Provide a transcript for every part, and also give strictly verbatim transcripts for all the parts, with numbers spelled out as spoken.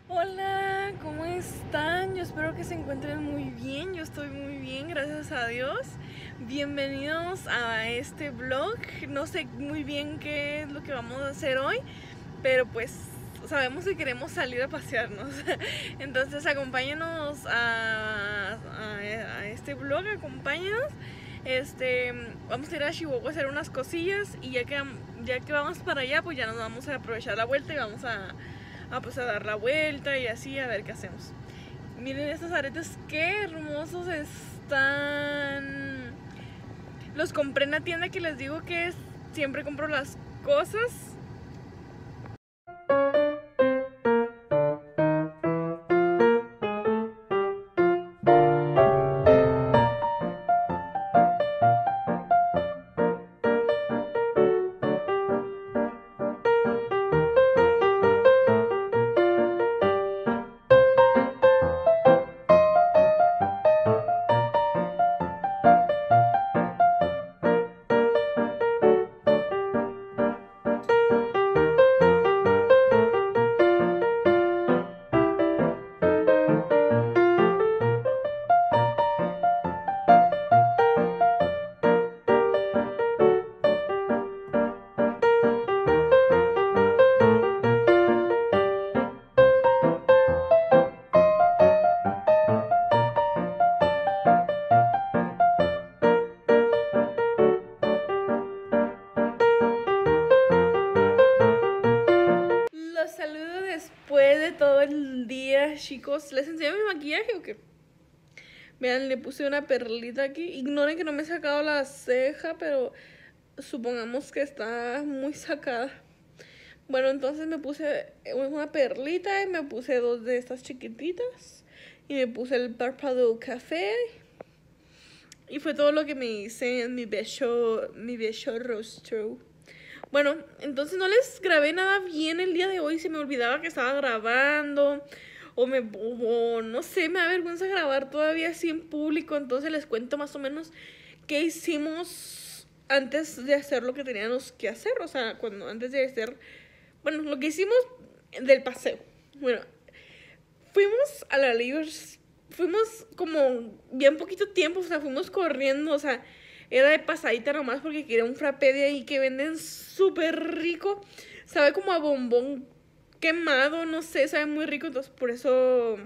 Hola, ¿cómo están? Yo espero que se encuentren muy bien. Yo estoy muy bien, gracias a Dios. Bienvenidos a este vlog. No sé muy bien qué es lo que vamos a hacer hoy, pero pues sabemos que queremos salir a pasearnos. Entonces acompáñenos a, a, a este vlog, acompáñenos. Este, vamos a ir a Chihuahua a hacer unas cosillas y ya que, ya que vamos para allá, pues ya nos vamos a aprovechar la vuelta y vamos a a pues a dar la vuelta y así a ver qué hacemos. Miren estos aretes, qué hermosos están. Los compré en la tienda que les digo que siempre compro las cosas. Los saludo después de todo el día, chicos. ¿Les enseño mi maquillaje o qué? Vean, le puse una perlita aquí. Ignoren que no me he sacado la ceja, pero supongamos que está muy sacada. Bueno, entonces me puse una perlita y me puse dos de estas chiquititas. Y me puse el párpado café. Y fue todo lo que me hice en mi bello, mi bello rostro. Bueno, entonces no les grabé nada bien el día de hoy. Se me olvidaba que estaba grabando. O me, o no sé, me da vergüenza grabar todavía así en público. Entonces les cuento más o menos qué hicimos antes de hacer lo que teníamos que hacer. O sea, cuando antes de hacer, bueno, lo que hicimos del paseo. Bueno, fuimos a la Livers, fuimos como bien poquito tiempo, o sea, fuimos corriendo, o sea, era de pasadita nomás porque quería un frappé de ahí que venden súper rico, sabe como a bombón quemado, no sé, sabe muy rico, entonces por eso,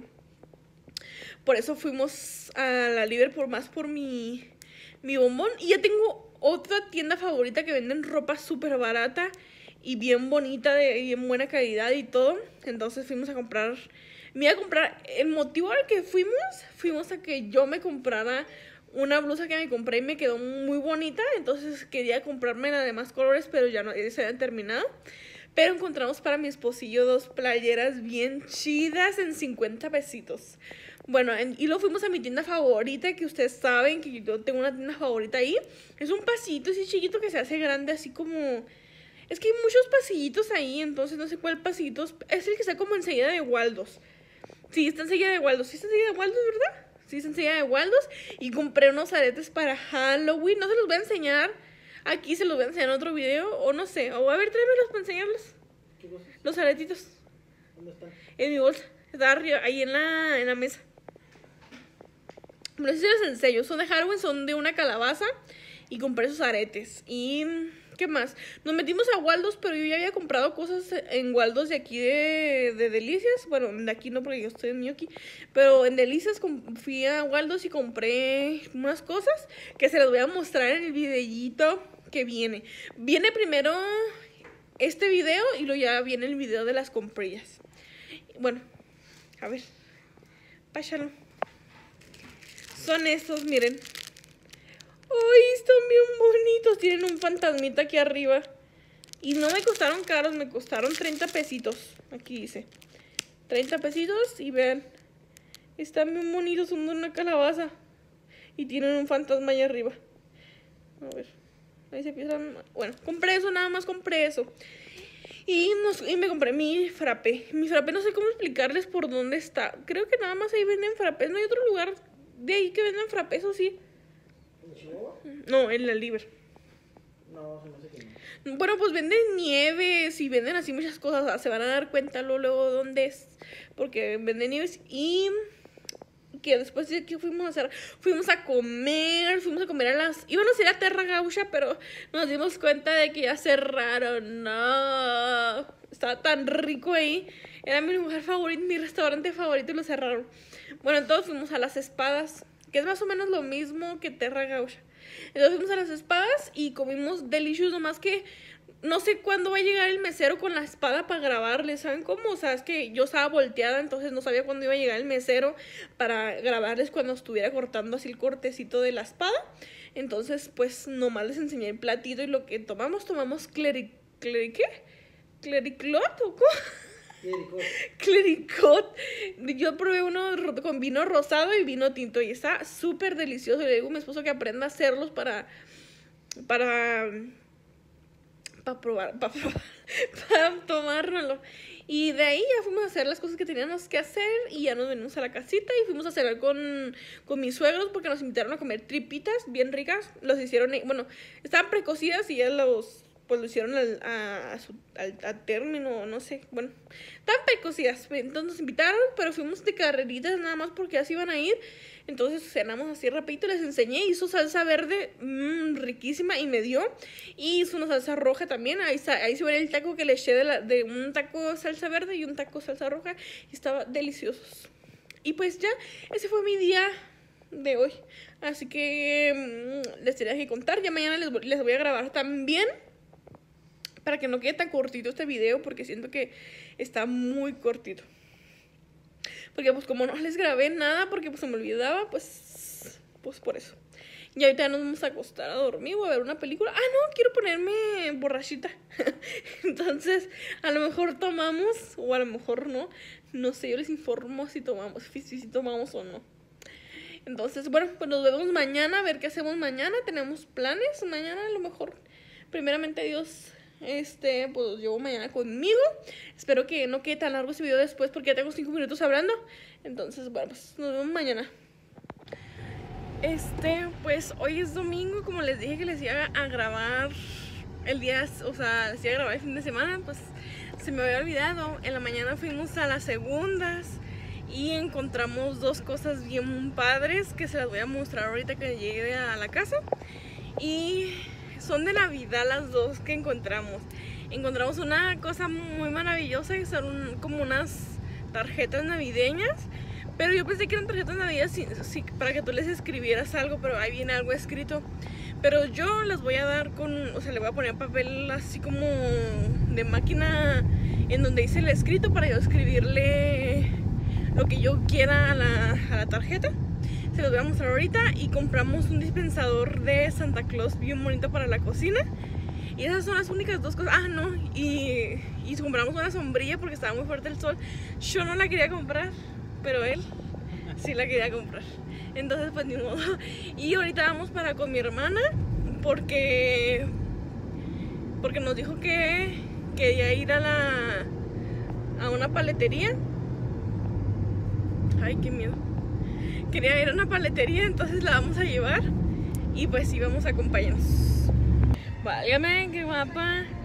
por eso fuimos a la Liverpool más por mi, mi bombón. Y ya tengo otra tienda favorita que venden ropa súper barata y bien bonita, de bien buena calidad y todo, entonces fuimos a comprar. Me iba a comprar, el motivo al que fuimos, fuimos a que yo me comprara una blusa que me compré y me quedó muy bonita, entonces quería comprarme la de más colores, pero ya no, ya se habían terminado. Pero encontramos para mi esposillo dos playeras bien chidas en cincuenta pesitos. Bueno, en, y luego fuimos a mi tienda favorita, que ustedes saben que yo tengo una tienda favorita ahí. Es un pasillito así chiquito que se hace grande, así como... Es que hay muchos pasillitos ahí, entonces no sé cuál pasillito es. Es el que está como enseguida de Waldos. Sí, está enseguida de Waldos. Sí, está enseguida de Waldos, ¿verdad? Sí, está enseguida de Waldos. Y compré unos aretes para Halloween. No se los voy a enseñar aquí, se los voy a enseñar en otro video. O no sé. O a ver, tráemelos para enseñarlos. ¿Qué cosas? Los aretitos. ¿Dónde están? En mi bolsa. Está arriba, ahí en la, en la mesa. Pero sí se los enseño. Son de Halloween, son de una calabaza. Y compré esos aretes. Y... ¿qué más? Nos metimos a Waldos, pero yo ya había comprado cosas en Waldos de aquí de, de Delicias. Bueno, de aquí no, porque yo estoy en Ñoqui. Pero en Delicias fui a Waldos y compré unas cosas que se las voy a mostrar en el videíto que viene. Viene primero este video y luego ya viene el video de las comprillas. Bueno, a ver. Páchalo. Son estos, miren. ¡Ay, están bien bonitos! Tienen un fantasmita aquí arriba. Y no me costaron caros, me costaron treinta pesitos. Aquí dice treinta pesitos y vean. Están bien bonitos, son de una calabaza. Y tienen un fantasma ahí arriba. A ver. Ahí se empiezan. Bueno, compré eso, nada más compré eso. Y, nos, y me compré mi frappé. Mi frappé no sé cómo explicarles por dónde está. Creo que nada más ahí venden frappés. No hay otro lugar de ahí que vendan frappés, ¿o sí? ¿En Chihuahua? No, en la Liber. No, se me hace que no. Bueno, pues venden nieves y venden así muchas cosas. O sea, se van a dar cuenta luego, luego dónde es. Porque venden nieves y... que después de que fuimos a hacer, fuimos a comer, fuimos a comer a las, íbamos a ir a Terra Gaucha, pero nos dimos cuenta de que ya cerraron. No, estaba tan rico ahí, era mi lugar favorito, mi restaurante favorito y lo cerraron. Bueno, entonces fuimos a Las Espadas, que es más o menos lo mismo que Terra Gaucha. Entonces fuimos a Las Espadas y comimos delicious, nomás que no sé cuándo va a llegar el mesero con la espada para grabarles, ¿saben cómo? O sea, es que yo estaba volteada, entonces no sabía cuándo iba a llegar el mesero para grabarles cuando estuviera cortando así el cortecito de la espada. Entonces, pues, nomás les enseñé el platito y lo que tomamos, tomamos cleric... ¿Cleric qué? ¿Clericot o cómo? Clericot. Clericot. Yo probé uno con vino rosado y vino tinto y está súper delicioso. Y le digo a mi esposo que aprenda a hacerlos para... para... para probar, para probar, para tomárnoslo. Y de ahí ya fuimos a hacer las cosas que teníamos que hacer y ya nos venimos a la casita y fuimos a cenar con, con mis suegros porque nos invitaron a comer tripitas bien ricas. Los hicieron, bueno, estaban precocidas y ya los, pues lo hicieron al, a, a, su, al a término, no sé, bueno, estaban precocidas. Entonces nos invitaron, pero fuimos de carreritas nada más porque así iban a ir. Entonces cenamos así rapidito, les enseñé, hizo salsa verde mmm, riquísima y me dio. Y hizo una salsa roja también, ahí, ahí se ve el taco que le eché de, la, de un taco salsa verde y un taco salsa roja. Y estaba deliciosos. Y pues ya, ese fue mi día de hoy. Así que mmm, les tenía que contar, ya mañana les, les voy a grabar también. Para que no quede tan cortito este video, porque siento que está muy cortito. Porque pues como no les grabé nada, porque pues se me olvidaba, pues, pues por eso. Y ahorita nos vamos a acostar a dormir o a ver una película. Ah, no, quiero ponerme borrachita. Entonces, a lo mejor tomamos, o a lo mejor no. No sé, yo les informo si tomamos, si, si tomamos o no. Entonces, bueno, pues nos vemos mañana, a ver qué hacemos mañana. Tenemos planes mañana, a lo mejor, primeramente Dios... Este, pues llevo mañana conmigo. Espero que no quede tan largo este video después porque ya tengo cinco minutos hablando. Entonces, bueno, pues nos vemos mañana. Este, pues hoy es domingo. Como les dije que les iba a grabar el día, o sea, les iba a grabar el fin de semana, pues se me había olvidado. En la mañana fuimos a las segundas y encontramos dos cosas bien padres que se las voy a mostrar ahorita que llegue a la casa. Y... son de Navidad las dos que encontramos. Encontramos una cosa muy maravillosa que son un, como unas tarjetas navideñas. Pero yo pensé que eran tarjetas navideñas sí, sí, para que tú les escribieras algo, pero ahí viene algo escrito. Pero yo las voy a dar con, o sea, le voy a poner papel así como de máquina en donde dice el escrito para yo escribirle lo que yo quiera a la, a la tarjeta. Se los voy a mostrar ahorita. Y compramos un dispensador de Santa Claus bien bonito para la cocina. Y esas son las únicas dos cosas. Ah, no, y, y compramos una sombrilla porque estaba muy fuerte el sol. Yo no la quería comprar, pero él sí la quería comprar. Entonces pues ni modo. Y ahorita vamos para con mi hermana Porque Porque nos dijo que quería ir a la A una paletería. Ay, qué miedo. Quería ir a una paletería, entonces la vamos a llevar. Y pues sí, vamos a acompañarnos. Válgame, qué guapa.